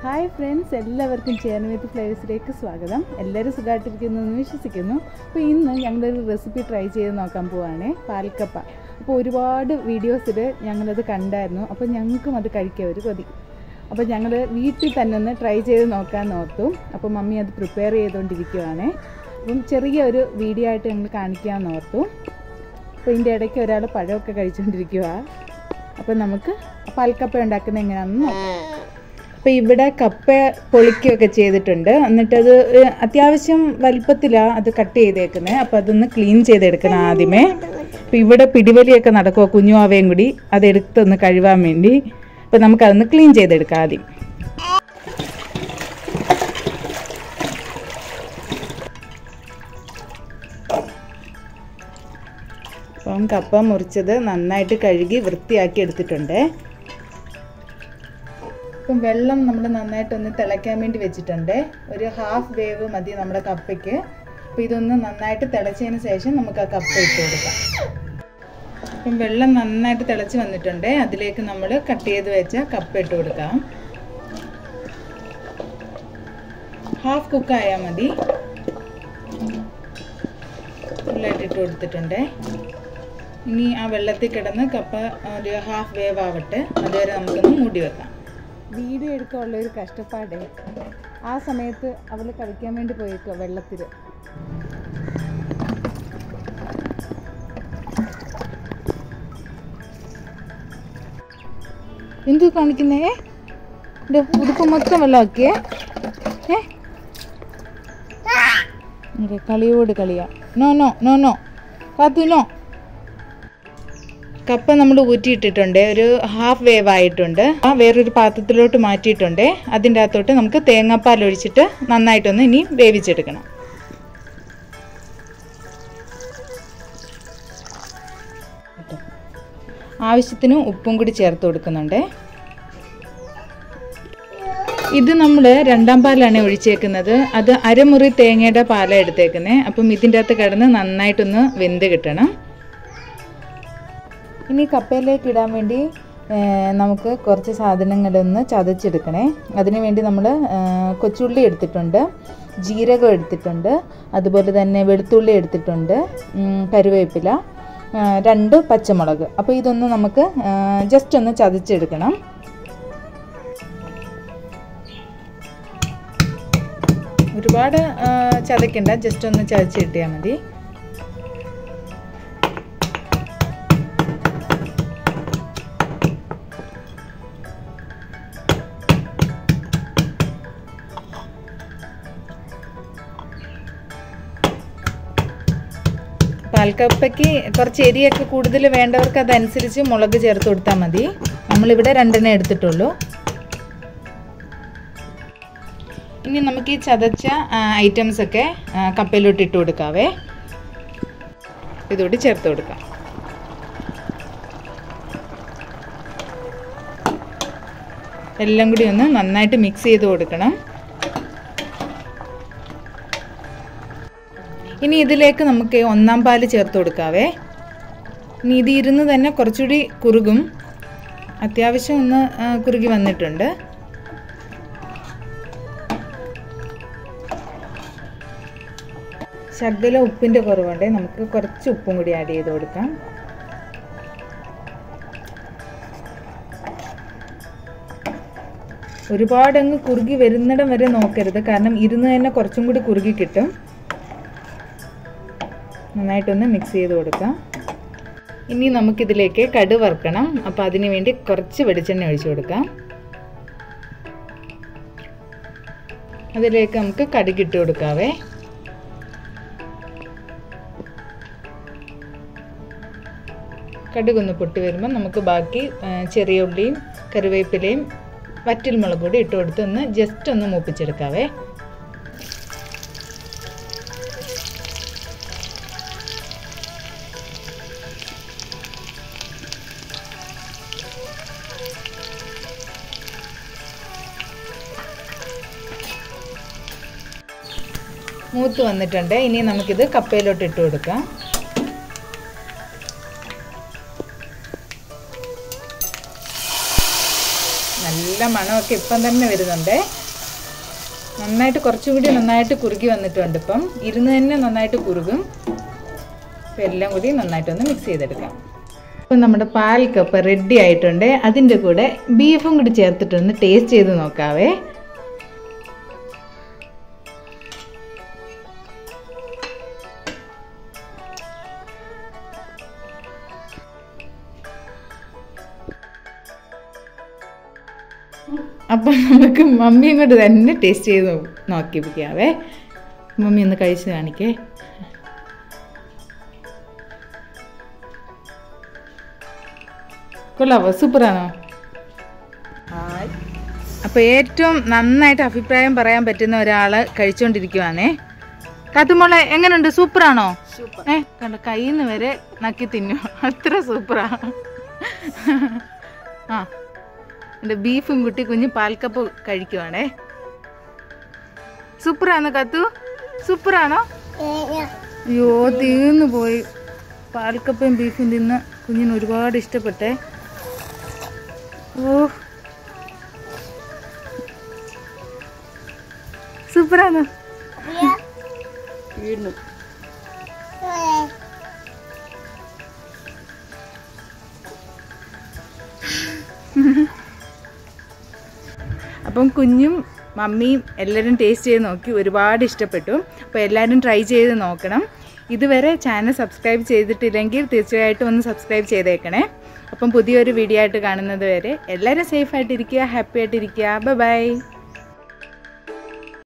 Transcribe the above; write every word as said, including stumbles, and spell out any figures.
Hi friends, എല്ലാവർക്കും ചേർന്ന് ഫ്ലേവേഴ്സിലേക്ക് സ്വാഗതം. എല്ലാവരും സുഖമായിട്ടിരിക്കുന്നു എന്ന് വിശ്വസിക്കുന്നു. അപ്പോൾ ഇന്ന് ഞങ്ങളൊരു റെസിപ്പി ട്രൈ ചെയ്ത് നോക്കാൻ പോവുകയാണ്, പാൽക്കപ്പ. അപ്പോൾ ഒരുപാട് വീഡിയോസിൽ ഞങ്ങളത് കണ്ടായിരുന്നു. അപ്പോൾ ഞങ്ങൾക്കും അത് കഴിക്കാൻ ഒരു കൊതി. അപ്പോൾ ഞങ്ങൾ വീട്ടിൽ തന്നെ ഒന്ന് ട്രൈ ചെയ്ത് നോക്കാൻ ഓർത്തു. അപ്പോൾ മമ്മി അത് പ്രിപ്പയർ ചെയ്തുകൊണ്ടിരിക്കുകയാണ്. അപ്പം ചെറിയ ഒരു വീഡിയോ ആയിട്ട് ഞങ്ങൾ കാണിക്കാമെന്ന് ഓർത്തു. അപ്പോൾ ഇതിൻ്റെ ഇടയ്ക്ക് ഒരാൾ പഴമൊക്കെ കഴിച്ചുകൊണ്ടിരിക്കുക. അപ്പോൾ നമുക്ക് പാൽക്കപ്പ ഉണ്ടാക്കുന്നത് എങ്ങനെയാണെന്ന് നോക്കാം. അപ്പോൾ ഇവിടെ കപ്പ പൊളിക്കുകയൊക്കെ ചെയ്തിട്ടുണ്ട്. എന്നിട്ടത് അത്യാവശ്യം വലിപ്പത്തിലാണ് അത് കട്ട് ചെയ്തേക്കുന്നത്. അപ്പോൾ അതൊന്ന് ക്ലീൻ ചെയ്തെടുക്കണം ആദ്യമേ. അപ്പോൾ ഇവിടെ പിടിവലിയൊക്കെ നടക്കുമോ കുഞ്ഞുവാവയും കൂടി അതെടുത്തൊന്ന് കഴുകാൻ വേണ്ടി. അപ്പോൾ നമുക്കതൊന്ന് ക്ലീൻ ചെയ്തെടുക്കാം ആദ്യം. അപ്പം കപ്പ മുറിച്ചത് നന്നായിട്ട് കഴുകി വൃത്തിയാക്കി എടുത്തിട്ടുണ്ട്. ഇപ്പം വെള്ളം നമ്മൾ നന്നായിട്ടൊന്ന് തിളയ്ക്കാൻ വേണ്ടി വെച്ചിട്ടുണ്ട്. ഒരു ഹാഫ് വേവ് മതി നമ്മുടെ കപ്പയ്ക്ക്. അപ്പോൾ ഇതൊന്ന് നന്നായിട്ട് തിളച്ചതിന് ശേഷം നമുക്ക് ആ കപ്പ ഇട്ട് കൊടുക്കാം. ഇപ്പം വെള്ളം നന്നായിട്ട് തിളച്ച് വന്നിട്ടുണ്ട്. അതിലേക്ക് നമ്മൾ കട്ട് ചെയ്ത് വെച്ച കപ്പ ഇട്ട് കൊടുക്കാം. ഹാഫ് കുക്കായാൽ മതി. ഫുള്ളായിട്ട് ഇട്ട് കൊടുത്തിട്ടുണ്ട്. ഇനി ആ വെള്ളത്തിൽ കിടന്ന് കപ്പ ഒരു ഹാഫ് വേവ് ആവട്ടെ. അതുവരെ നമുക്കൊന്ന് മൂടി വെക്കാം. വീഡിയോ എടുക്കാനുള്ളൊരു കഷ്ടപ്പാടേ. ആ സമയത്ത് അവൾ കളിക്കാൻ വേണ്ടി പോയേക്കുക വെള്ളത്തിൽ. എന്തു കാണിക്കുന്നേ? ഉടുപ്പ് മൊത്തം വെള്ളമാക്കിയേ. ഏ കളിയോട് കളിയാ. നോ നോ നോ നോ കാത്തു നോ. കപ്പ നമ്മൾ ഊറ്റിയിട്ടിട്ടുണ്ട്. ഒരു ഹാഫ് വേവ് ആയിട്ടുണ്ട്. ആ വേറൊരു പാത്രത്തിലോട്ട് മാറ്റിയിട്ടുണ്ട്. അതിൻ്റെ അകത്തോട്ട് നമുക്ക് തേങ്ങാപ്പാൽ ഒഴിച്ചിട്ട് നന്നായിട്ടൊന്ന് ഇനി വേവിച്ചെടുക്കണം. ആവശ്യത്തിന് ഉപ്പും കൂടി ചേർത്ത് കൊടുക്കുന്നുണ്ട്. ഇത് നമ്മൾ രണ്ടാം പാലാണ് ഒഴിച്ചേക്കുന്നത്. അത് അരമുറി തേങ്ങയുടെ പാലാണ് എടുത്തേക്കുന്നത്. അപ്പം ഇതിൻ്റെ അകത്ത് കിടന്ന് നന്നായിട്ടൊന്ന് വെന്ത് കിട്ടണം. ഇനി കപ്പയിലേക്ക് ഇടാൻ വേണ്ടി നമുക്ക് കുറച്ച് സാധനങ്ങളൊന്ന് ചതച്ചെടുക്കണേ. അതിനു വേണ്ടി നമ്മൾ കൊച്ചുള്ളി എടുത്തിട്ടുണ്ട്, ജീരകം എടുത്തിട്ടുണ്ട്, അതുപോലെ തന്നെ വെളുത്തുള്ളി എടുത്തിട്ടുണ്ട്, കറിവേപ്പില, രണ്ട് പച്ചമുളക്. അപ്പോൾ ഇതൊന്ന് നമുക്ക് ജസ്റ്റ് ഒന്ന് ചതച്ചെടുക്കണം. ഒരുപാട് ചതയ്ക്കണ്ട, ജസ്റ്റ് ഒന്ന് ചതച്ച് കിട്ടിയാൽ മതി. പാൽക്കപ്പയ്ക്ക് കുറച്ച് എരിയൊക്കെ കൂടുതൽ വേണ്ടവർക്ക് അതനുസരിച്ച് മുളക് ചേർത്ത് കൊടുത്താൽ മതി. നമ്മളിവിടെ രണ്ടെണ്ണം എടുത്തിട്ടുള്ളൂ. ഇനി നമുക്ക് ഈ ചതച്ച ഐറ്റംസൊക്കെ കപ്പയിലോട്ട് ഇട്ട് കൊടുക്കാവേ. ഇതോട്ട് ചേർത്ത് കൊടുക്കാം. എല്ലാം കൂടി ഒന്ന് നന്നായിട്ട് മിക്സ് ചെയ്ത് കൊടുക്കണം. ഇനി ഇതിലേക്ക് നമുക്ക് ഒന്നാം പാല് ചേർത്ത് കൊടുക്കാവേ. ഇനി ഇത് ഇരുന്ന് തന്നെ കുറച്ചുകൂടി കുറുകും. അത്യാവശ്യം ഒന്ന് കുറുകി വന്നിട്ടുണ്ട്. ശകലം ഉപ്പിൻ്റെ കുറവുണ്ട്. നമുക്ക് കുറച്ച് ഉപ്പും കൂടി ആഡ് ചെയ്ത് കൊടുക്കാം. ഒരുപാടങ്ങ് കുറുകി വരുന്നിടം വരെ നോക്കരുത്, കാരണം ഇരുന്ന് തന്നെ കുറച്ചും കൂടി കുറുകി കിട്ടും. നന്നായിട്ടൊന്ന് മിക്സ് ചെയ്ത് കൊടുക്കാം. ഇനി നമുക്കിതിലേക്ക് കടുക് വറുക്കണം. അപ്പോൾ അതിന് വേണ്ടി കുറച്ച് വെളിച്ചെണ്ണ ഒഴിച്ചു കൊടുക്കാം. അതിലേക്ക് നമുക്ക് കടുക് ഇട്ട് കൊടുക്കാവേ. കടുകൊന്ന് പൊട്ടി വരുമ്പോൾ നമുക്ക് ബാക്കി ചെറിയ ഉള്ളിയും കറിവേപ്പിലയും വറ്റൽ മുളക് കൂടി ഇട്ട് കൊടുത്ത് ഒന്ന് ജസ്റ്റ് ഒന്ന് മൂപ്പിച്ചെടുക്കാവേ. മൂത്ത് വന്നിട്ടുണ്ട്. ഇനി നമുക്കിത് കപ്പയിലോട്ട് ഇട്ട് കൊടുക്കാം. നല്ല നല്ല മണമൊക്കെ ഇപ്പം തന്നെ വരുന്നുണ്ട്. നന്നായിട്ട് കുറച്ചുകൂടി നന്നായിട്ട് കുറുകി വന്നിട്ടുണ്ട്. ഇപ്പം ഇരുന്ന് തന്നെ നന്നായിട്ട് കുറുകും. അപ്പം എല്ലാം കൂടി നന്നായിട്ടൊന്ന് മിക്സ് ചെയ്തെടുക്കാം. അപ്പം നമ്മുടെ പാൽക്കപ്പ റെഡി ആയിട്ടുണ്ട്. അതിൻ്റെ കൂടെ ബീഫും കൂടി ചേർത്തിട്ടൊന്ന് ടേസ്റ്റ് ചെയ്ത് നോക്കാവേ. അപ്പം നമുക്ക് മമ്മിയും കൊണ്ട് തന്നെ ടേസ്റ്റ് ചെയ്ത് നോക്കിപ്പിക്കാവേ. മമ്മി ഒന്ന് കഴിച്ച് കാണിക്കേ. കൊള്ളാവോ? സൂപ്പറാണോ? അപ്പോൾ ഏറ്റവും നന്നായിട്ട് അഭിപ്രായം പറയാൻ പറ്റുന്ന ഒരാൾ കഴിച്ചുകൊണ്ടിരിക്കുവാണേ. കാത്തുമോളെ എങ്ങനെയുണ്ട്? സൂപ്പറാണോ? ഏ കണ്ട കയ്യിൽ നിന്ന് വരെ നക്കി തിന്നു, അത്ര സൂപ്പറാ. ആ എൻ്റെ ബീഫും കുട്ടി കുഞ്ഞ് പാൽക്കപ്പ കഴിക്കുവാണേ. സൂപ്പറാണോ കാത്തു? സൂപ്പറാണോ? അയ്യോ തീർന്നു പോയി. പാൽക്കപ്പയും ബീഫും തിന്ന് കുഞ്ഞിന് ഒരുപാട് ഇഷ്ടപ്പെട്ടെ. ഓ സൂപ്പറാണോ? അപ്പം കുഞ്ഞും മമ്മിയും എല്ലാവരും ടേസ്റ്റ് ചെയ്ത് നോക്കി, ഒരുപാട് ഇഷ്ടപ്പെട്ടു. അപ്പോൾ എല്ലാവരും ട്രൈ ചെയ്ത് നോക്കണം. ഇതുവരെ ചാനൽ സബ്സ്ക്രൈബ് ചെയ്തിട്ടില്ലെങ്കിൽ തീർച്ചയായിട്ടും ഒന്ന് സബ്സ്ക്രൈബ് ചെയ്തേക്കണേ. അപ്പം പുതിയൊരു വീഡിയോ ആയിട്ട് കാണുന്നത് വരെ എല്ലാവരും സേഫായിട്ടിരിക്കുക, ഹാപ്പി ആയിട്ടിരിക്കുക. Bye by.